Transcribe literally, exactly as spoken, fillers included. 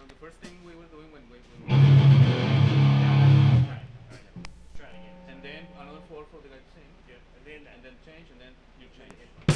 the first thing we were doing when we, when we Yeah, right. Alright, let's try it again. and then another four for the guy to sing. Yeah, and then that. And then change, and then you And then change. it-